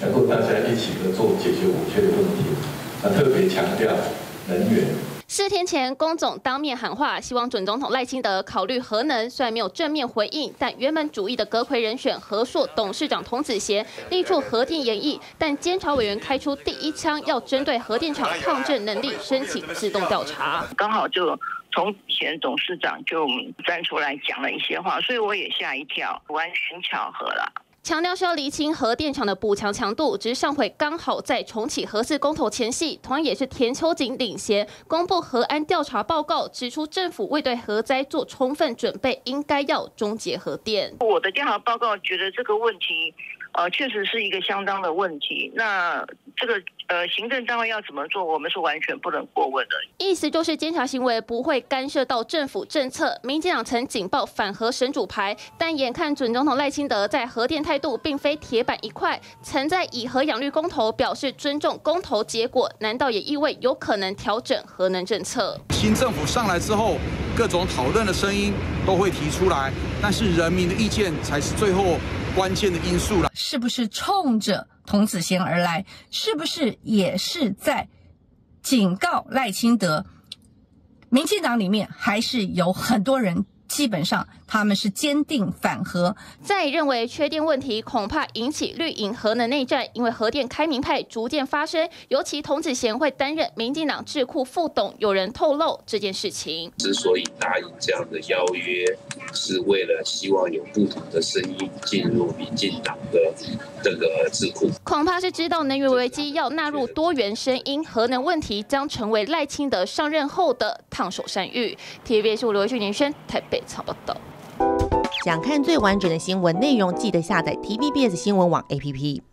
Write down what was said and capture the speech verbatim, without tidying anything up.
能够大家一起合作解决五缺的问题。那特别强调能源。 四天前，龚总当面喊话，希望准总统赖清德考虑核能。虽然没有正面回应，但原本主义的阁揆人选和硕董事长童子贤力促核电研议，但监察委员开出第一枪，要针对核电厂抗震能力申请自动调查。 刚好就童子贤董事长就站出来讲了一些话，所以我也吓一跳，完全巧合了。 强调是要厘清核电厂的补强强度，只是上回刚好在重启核四公投前夕，同样也是田秋瑾领衔公布核安调查报告，指出政府未对核灾做充分准备，应该要终结核电。 我的调查报告觉得这个问题，呃，确实是一个相当的问题。那这个呃，行政单位要怎么做，我们是完全不能过问的。 意思就是监察行为不会干涉到政府政策。民进党曾警报反核神主牌，但眼看准总统赖清德在核电态度并非铁板一块，曾在以核养绿公投表示尊重公投结果，难道也意味有可能调整核能政策？ 新政府上来之后，各种讨论的声音都会提出来，但是人民的意见才是最后关键的因素了。 是不是冲着童子贤而来？是不是也是在警告赖清德？民进党里面还是有很多人。 基本上他们是坚定反核， 再认为缺电问题恐怕引起绿营核能内战，因为核电开明派逐渐发生，尤其童子贤会担任民进党智库副董，有人透露这件事情。 之所以答应这样的邀约，是为了希望有不同的声音进入民进党的这个智库， 恐怕是知道能源危机要纳入多元声音，核能问题将成为赖清德上任后的烫手山芋。T V B S 刘旭年轩台北。 报道。 想看最完整的新闻内容，记得下载 T V B S 新闻网 A P P。